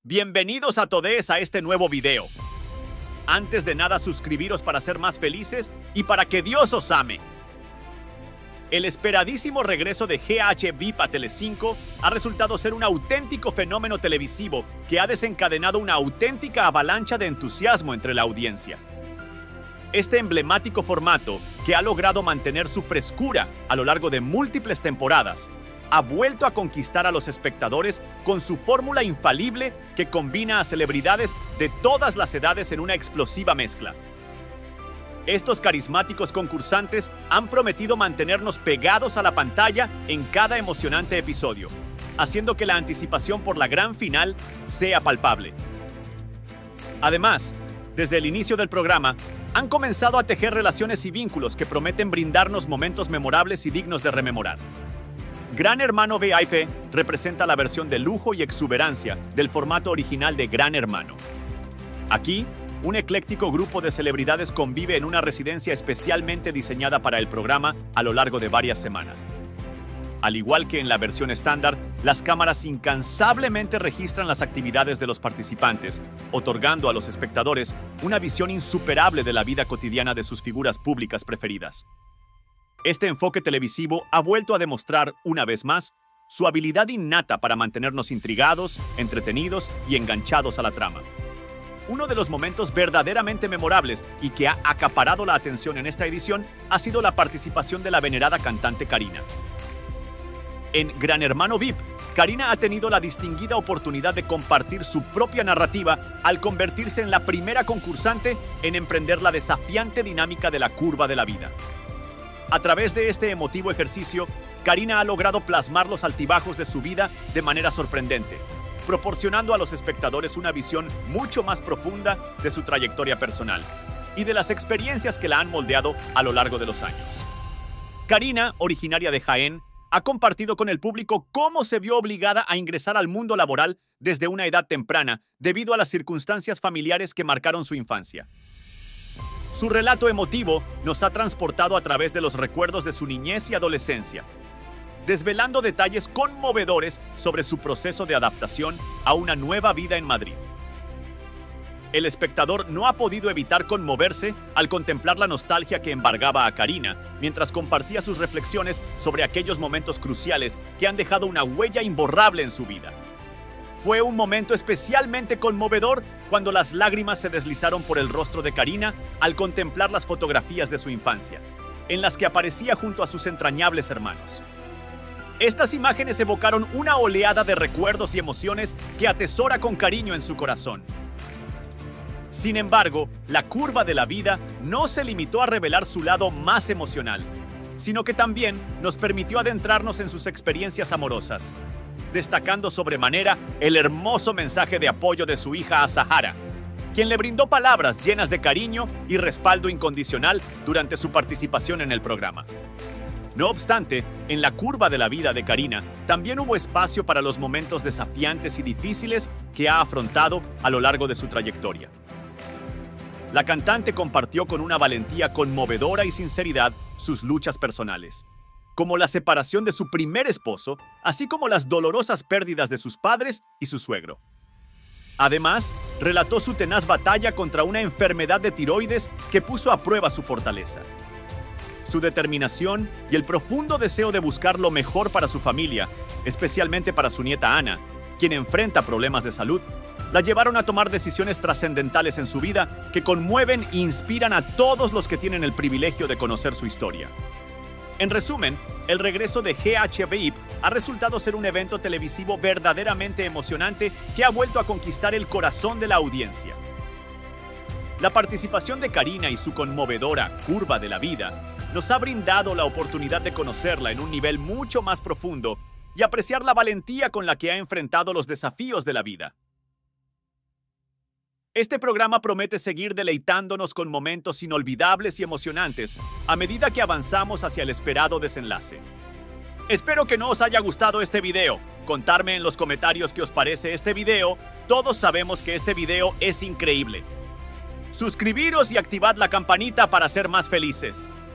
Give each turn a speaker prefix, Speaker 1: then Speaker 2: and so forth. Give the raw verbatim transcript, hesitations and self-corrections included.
Speaker 1: Bienvenidos a todos a este nuevo video. Antes de nada, suscribiros para ser más felices y para que Dios os ame. El esperadísimo regreso de G H V I P a Telecinco ha resultado ser un auténtico fenómeno televisivo que ha desencadenado una auténtica avalancha de entusiasmo entre la audiencia. Este emblemático formato, que ha logrado mantener su frescura a lo largo de múltiples temporadas, ha vuelto a conquistar a los espectadores con su fórmula infalible que combina a celebridades de todas las edades en una explosiva mezcla. Estos carismáticos concursantes han prometido mantenernos pegados a la pantalla en cada emocionante episodio, haciendo que la anticipación por la gran final sea palpable. Además, desde el inicio del programa, han comenzado a tejer relaciones y vínculos que prometen brindarnos momentos memorables y dignos de rememorar. Gran Hermano V I P representa la versión de lujo y exuberancia del formato original de Gran Hermano. Aquí, un ecléctico grupo de celebridades convive en una residencia especialmente diseñada para el programa a lo largo de varias semanas. Al igual que en la versión estándar, las cámaras incansablemente registran las actividades de los participantes, otorgando a los espectadores una visión insuperable de la vida cotidiana de sus figuras públicas preferidas. Este enfoque televisivo ha vuelto a demostrar, una vez más, su habilidad innata para mantenernos intrigados, entretenidos y enganchados a la trama. Uno de los momentos verdaderamente memorables y que ha acaparado la atención en esta edición ha sido la participación de la venerada cantante Karina. En Gran Hermano V I P, Karina ha tenido la distinguida oportunidad de compartir su propia narrativa al convertirse en la primera concursante en emprender la desafiante dinámica de la curva de la vida. A través de este emotivo ejercicio, Karina ha logrado plasmar los altibajos de su vida de manera sorprendente, proporcionando a los espectadores una visión mucho más profunda de su trayectoria personal y de las experiencias que la han moldeado a lo largo de los años. Karina, originaria de Jaén, ha compartido con el público cómo se vio obligada a ingresar al mundo laboral desde una edad temprana debido a las circunstancias familiares que marcaron su infancia. Su relato emotivo nos ha transportado a través de los recuerdos de su niñez y adolescencia, desvelando detalles conmovedores sobre su proceso de adaptación a una nueva vida en Madrid. El espectador no ha podido evitar conmoverse al contemplar la nostalgia que embargaba a Karina mientras compartía sus reflexiones sobre aquellos momentos cruciales que han dejado una huella imborrable en su vida. Fue un momento especialmente conmovedor cuando las lágrimas se deslizaron por el rostro de Karina al contemplar las fotografías de su infancia, en las que aparecía junto a sus entrañables hermanos. Estas imágenes evocaron una oleada de recuerdos y emociones que atesora con cariño en su corazón. Sin embargo, la curva de la vida no se limitó a revelar su lado más emocional, sino que también nos permitió adentrarnos en sus experiencias amorosas, destacando sobremanera el hermoso mensaje de apoyo de su hija a Sahara, quien le brindó palabras llenas de cariño y respaldo incondicional durante su participación en el programa. No obstante, en la curva de la vida de Karina también hubo espacio para los momentos desafiantes y difíciles que ha afrontado a lo largo de su trayectoria. La cantante compartió con una valentía conmovedora y sinceridad sus luchas personales, como la separación de su primer esposo, así como las dolorosas pérdidas de sus padres y su suegro. Además, relató su tenaz batalla contra una enfermedad de tiroides que puso a prueba su fortaleza. Su determinación y el profundo deseo de buscar lo mejor para su familia, especialmente para su nieta Ana, quien enfrenta problemas de salud, la llevaron a tomar decisiones trascendentales en su vida que conmueven e inspiran a todos los que tienen el privilegio de conocer su historia. En resumen, el regreso de G H V I P ha resultado ser un evento televisivo verdaderamente emocionante que ha vuelto a conquistar el corazón de la audiencia. La participación de Karina y su conmovedora curva de la vida nos ha brindado la oportunidad de conocerla en un nivel mucho más profundo y apreciar la valentía con la que ha enfrentado los desafíos de la vida. Este programa promete seguir deleitándonos con momentos inolvidables y emocionantes a medida que avanzamos hacia el esperado desenlace. Espero que no os haya gustado este video. Contadme en los comentarios qué os parece este video. Todos sabemos que este video es increíble. Suscribiros y activad la campanita para ser más felices.